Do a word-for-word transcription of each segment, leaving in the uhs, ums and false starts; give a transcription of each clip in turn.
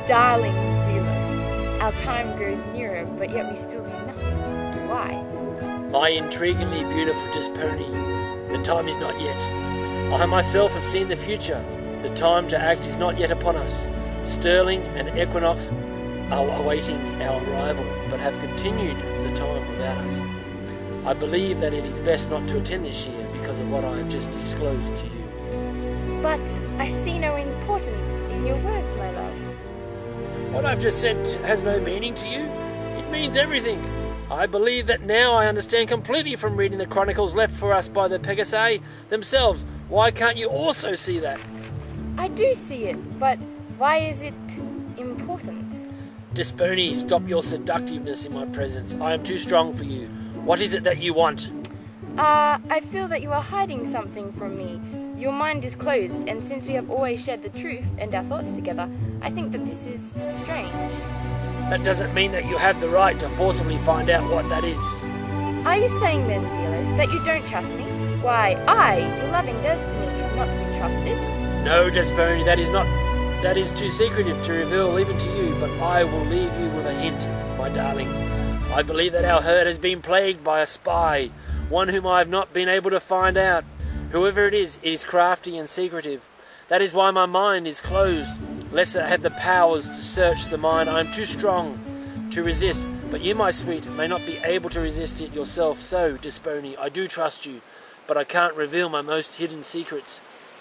darling Zelo, our time grows nearer, but yet we still do nothing. Why? My intriguingly beautiful Despony, the time is not yet. I myself have seen the future. The time to act is not yet upon us. Sterling and Equinox are awaiting our arrival, but have continued the time without us. I believe that it is best not to attend this year because of what I have just disclosed to you. But I see no importance in your words, my love. What I've just said has no meaning to you? It means everything. I believe that now I understand completely from reading the chronicles left for us by the Pegasi themselves. Why can't you also see that? I do see it, but why is it important? Despony, stop your seductiveness in my presence. I am too strong for you. What is it that you want? Uh, I feel that you are hiding something from me. Your mind is closed, and since we have always shared the truth and our thoughts together, I think that this is strange. That doesn't mean that you have the right to forcibly find out what that is. Are you saying then, Zelos, that you don't trust me? Why, I, your loving Despony, is not to be trusted? No, Despony, that is not... That is too secretive to reveal even to you, but I will leave you with a hint, my darling. I believe that our herd has been plagued by a spy, one whom I have not been able to find out. Whoever it is, it is crafty and secretive. That is why my mind is closed, lest I have the powers to search the mind. I am too strong to resist, but you, my sweet, may not be able to resist it yourself. So, Despony, I do trust you, but I can't reveal my most hidden secrets.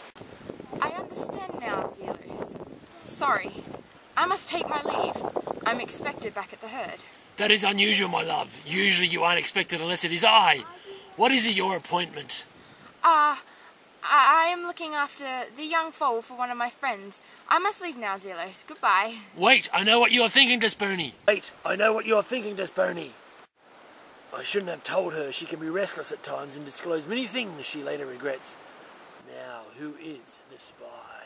I understand now, Zelos. Sorry, I must take my leave. I'm expected back at the herd. That is unusual, my love. Usually you aren't expected unless it is I. What is your appointment? Ah, uh, I, I am looking after the young foal for one of my friends. I must leave now, Zelos. Goodbye. Wait, I know what you are thinking, Despony. Wait, I know what you are thinking, Despony. I shouldn't have told her. She can be restless at times and disclose many things she later regrets. Now, who is the spy?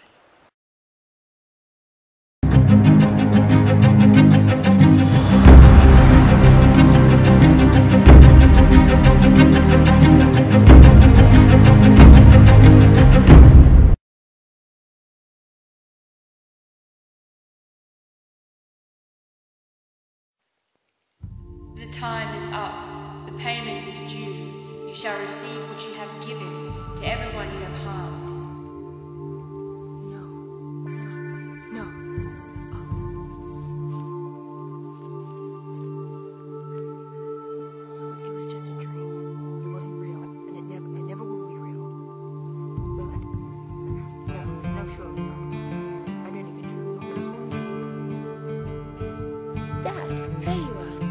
The time is up. The payment is due. You shall receive what you have given to everyone you have harmed. No. Oh. It was just a dream. It wasn't real, and it never, it never will be real. Will it? No, no, surely not. I don't even know who the horse was. Dad, there you are.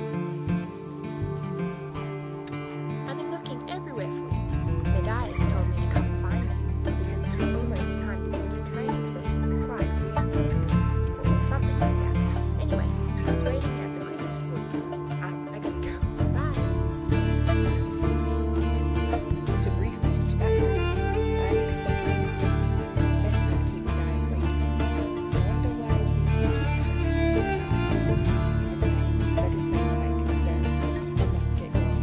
I've been looking everywhere for you. Medaia's told me to come find you because it's almost time to go to training session with Pride to the young girls, or something like that. Anyway, I was waiting at the cliffs for you. I, I gotta go. Bye. It's a brief message that was unexpected. Better not keep Medaia's waiting. I wonder why we do so much to That is not my concern. I must get going.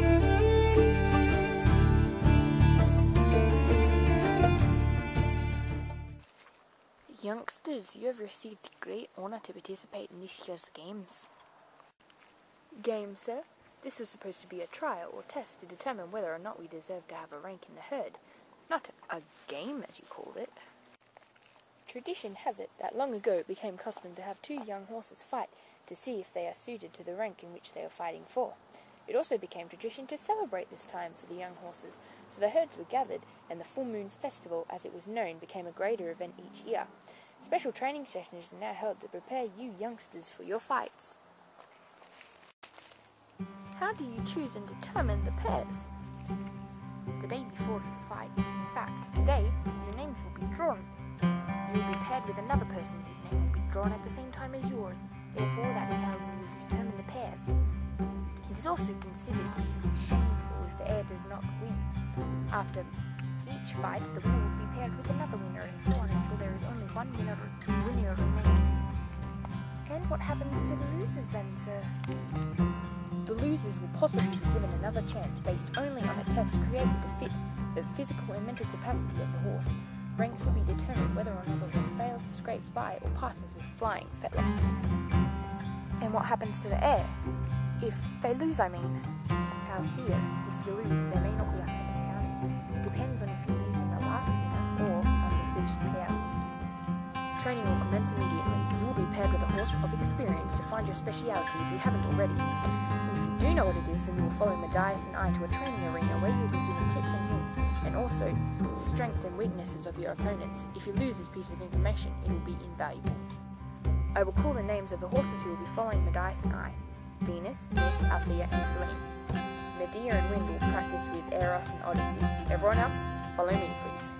Youngsters, you have received great honor to participate in this year's games. Games, sir? This is supposed to be a trial or test to determine whether or not we deserve to have a rank in the herd. Not a game, as you called it. Tradition has it that long ago it became custom to have two young horses fight to see if they are suited to the rank in which they are fighting for. It also became tradition to celebrate this time for the young horses, so the herds were gathered, and the Full Moon Festival, as it was known, became a greater event each year. Special training sessions are now held to prepare you youngsters for your fights. How do you choose and determine the pairs? The day before the fights. In fact, today, your names will be drawn. You will be paired with another person whose name will be drawn at the same time as yours. Therefore, that is how you will determine the pairs. It is also considered shameful if the heir does not win. After each fight, the winner will be paired with another winner, and so on until there is only one winner, winner remaining. And what happens to the losers then, sir? The losers will possibly be given another chance based only on a test created to fit the physical and mental capacity of the horse. Ranks will be determined whether or not the horse fails, scrapes by, or passes with flying fetlocks. And what happens to the heir? If they lose, I mean. Althea, if you lose, there may not be a second chance. It depends on if you lose in the last pair or on the first pair. Training will commence immediately. You will be paired with a horse of experience to find your speciality if you haven't already. If you do know what it is, then you will follow Matthias and I to a training arena where you will be given tips and hints, and also the strengths and weaknesses of your opponents. If you lose this piece of information, it will be invaluable. I will call the names of the horses who will be following Matthias and I: Venus, Myth, Althea, and Selene. Medea and Wind will practice with Eros and Odyssey. Everyone else, follow me, please.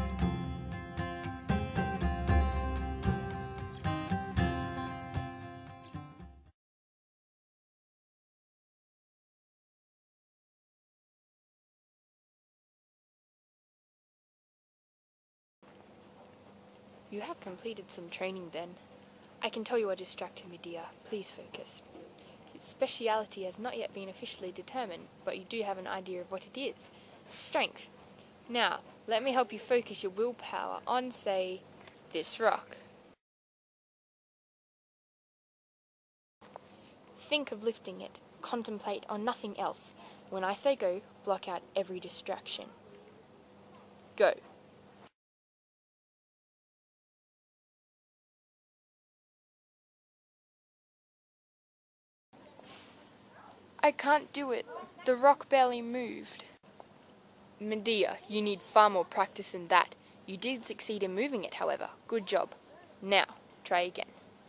You have completed some training then. I can tell you are distracted, Medea. Please focus. Your speciality has not yet been officially determined, but you do have an idea of what it is. Strength. Now, let me help you focus your willpower on, say, this rock. Think of lifting it. Contemplate on nothing else. When I say go, block out every distraction. Go. I can't do it. The rock barely moved. Medea, you need far more practice than that. You did succeed in moving it, however. Good job. Now, try again.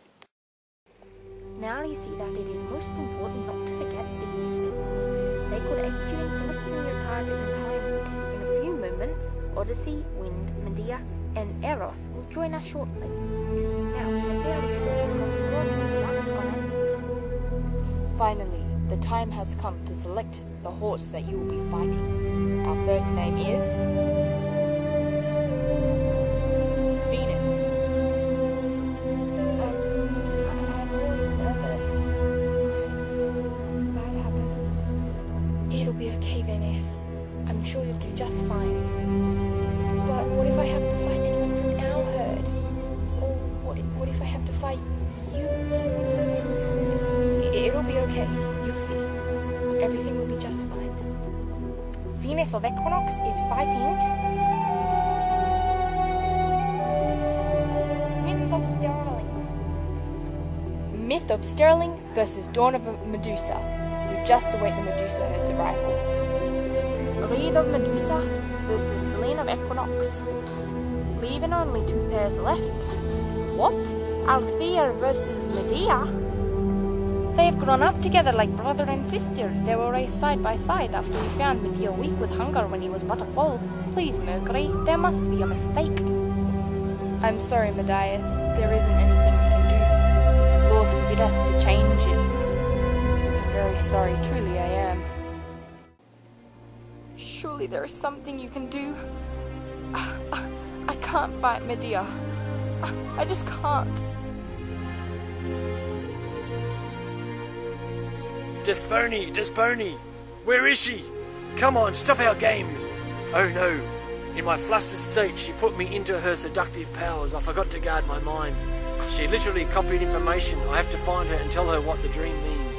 Now you see that it is most important not to forget these things. They could aid you in selecting your target in time. In a few moments, Odyssey, Wind, Medea, and Eros will join us shortly. Now, prepare yourself because the drawing is about to commence. Finally, the time has come to select the horse that you will be fighting. Our first name is Venus. I'm, I'm really nervous. If bad happens, it'll be okay, Venus. I'm sure you'll do just fine. But what if I have to fight anyone from our herd? Or what if, what if I have to fight you? It'll be okay. You'll see. Everything will be just fine. Venus of Equinox is fighting Wind of Sterling. Myth of Sterling versus Dawn of Medusa. We just await the Medusa herd's arrival. Reed of Medusa versus Selene of Equinox. Leaving only two pairs left. What? Althea versus Medea? They have grown up together like brother and sister. They were raised side by side after we found Medea weak with hunger when he was but a foal. Please, Mercury, there must be a mistake. I'm sorry, Matthias. There isn't anything we can do. Laws forbid us to change it. I'm very sorry, truly I am. Surely there is something you can do. I, I, I can't fight Medea. I, I just can't. Desponi, Desponi, where is she? Come on, stop our games. Oh no, in my flustered state she put me into her seductive powers. I forgot to guard my mind. She literally copied information. I have to find her and tell her what the dream means.